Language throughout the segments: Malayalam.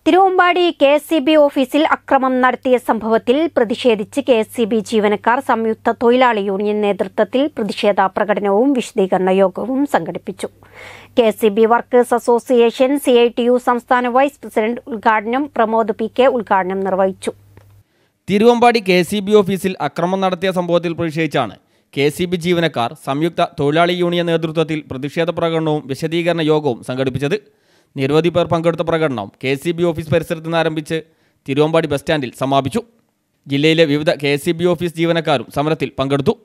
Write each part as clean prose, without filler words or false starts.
തിരുവമ്പാടി കെഎസ്ഇബി ഓഫീസിൽ അക്രമം നടത്തിയ സംഭവത്തിൽ പ്രതിഷേധിച്ച് കെഎസ്ഇബി ജീവനക്കാർ സംയുക്ത തൊഴിലാളി യൂണിയൻ നേതൃത്വത്തിൽ പ്രതിഷേധ പ്രകടനവും വിശദീകരണ യോഗവും സംഘടിപ്പിച്ചു. കെഎസ്ഇബി വർക്കേഴ്സ് അസോസിയേഷൻ CITU സംസ്ഥാന വൈസ് പ്രസിഡന്റ് ഉദ്ഘാടനം പ്രമോദ് PK ഉദ്ഘാടനം നിർവഹിച്ചു. തിരുവമ്പാടി കെഎസ്ഇബി ഓഫീസിൽ അക്രമം നടത്തിയ സംഭവത്തിൽ പ്രതിഷേധിച്ചാണ് കെഎസ്ഇബി ജീവനക്കാർ സംയുക്ത തൊഴിലാളി യൂണിയൻ നേതൃത്വത്തിൽ പ്രതിഷേധ പ്രകടനവും വിശദീകരണ യോഗവും സംഘടിപ്പിച്ചത്. നിരവധി പേർ പങ്കെടുത്ത പ്രകടനം കെഎസ്ഇബി ഓഫീസ് പരിസരത്ത് നിന്ന് ആരംഭിച്ച് തിരുവമ്പാടി ബസ് സ്റ്റാൻഡിൽ സമാപിച്ചു. ജില്ലയിലെ വിവിധ കെഎസ്ഇബി ഓഫീസ് ജീവനക്കാരും സമരത്തിൽ പങ്കെടുത്തു.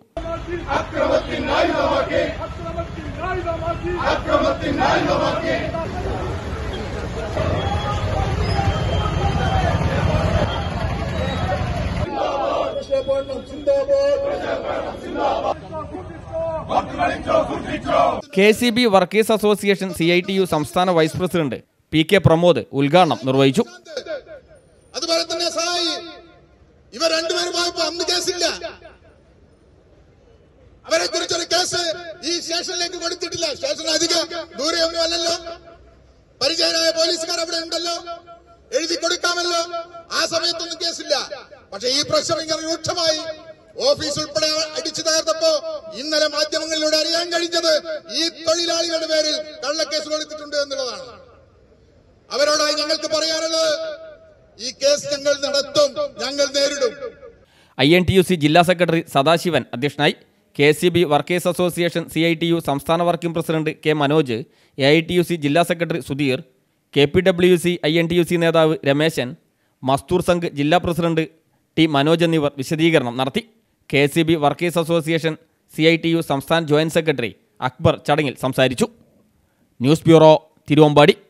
കെഎസ്ഇബി വർക്കേഴ്സ് അസോസിയേഷൻ CITU സംസ്ഥാന വൈസ് പ്രസിഡന്റ് PK പ്രമോദ് ഉദ്ഘാടനം നിർവഹിച്ചു. അതുപോലെ തന്നെ ഇവർ രണ്ടുപേരുമായപ്പോ അന്ന് കേസില്ല, അവരെ കുറിച്ചൊരു കേസ് ഈ സ്റ്റേഷനിലേക്ക് കൊടുത്തിട്ടില്ല. സ്റ്റേഷൻ അധികം ദൂരെയൊന്നും അല്ലല്ലോ, പരിചയനായ പോലീസുകാർ അവിടെ ഉണ്ടല്ലോ, എഴുതി കൊടുക്കാമല്ലോ. ആ സമയത്തൊന്നും കേസില്ല. പക്ഷെ ഈ പ്രശ്നം ഇങ്ങനെ രൂക്ഷമായി ഓഫീസ് ഉൾപ്പെടെ അടിച്ചു തകർത്തപ്പോ ഇന്നലെ മാധ്യമങ്ങളിലൂടെ അറിയാൻ കഴിഞ്ഞത് ഈ തൊഴിലാളികളുടെ പേരിൽ കള്ളക്കേസ് കൊടുത്തിട്ടുണ്ട് എന്നുള്ളതാണ്. അവരോടായി ഞങ്ങൾക്ക് പറയാനുള്ളത്, ഈ കേസ് ഞങ്ങൾ നടത്തും, ഞങ്ങൾ നേരിടും. INTUC ജില്ലാ സെക്രട്ടറി സദാശിവൻ അധ്യക്ഷനായി. കെഎസ്ഇബി വർക്കേഴ്സ് അസോസിയേഷൻ CITU സംസ്ഥാന working president K Manoj, AITUC ജില്ലാ സെക്രട്ടറി സുധീർ, KPWC INTUC നേതാവ് രമേശൻ, മസ്തൂർ സംഘ് ജില്ലാ പ്രസിഡന്റ് T മനോജ് എന്നിവർ വിശദീകരണം നടത്തി. കെഎസ്ഇബി വർക്കേഴ്സ് അസോസിയേഷൻ CITU സംസ്ഥാന ജോയിന്റ് സെക്രട്ടറി അക്ബർ ചടങ്ങിൽ സംസാരിച്ചു. News bureau, Thiruvambady.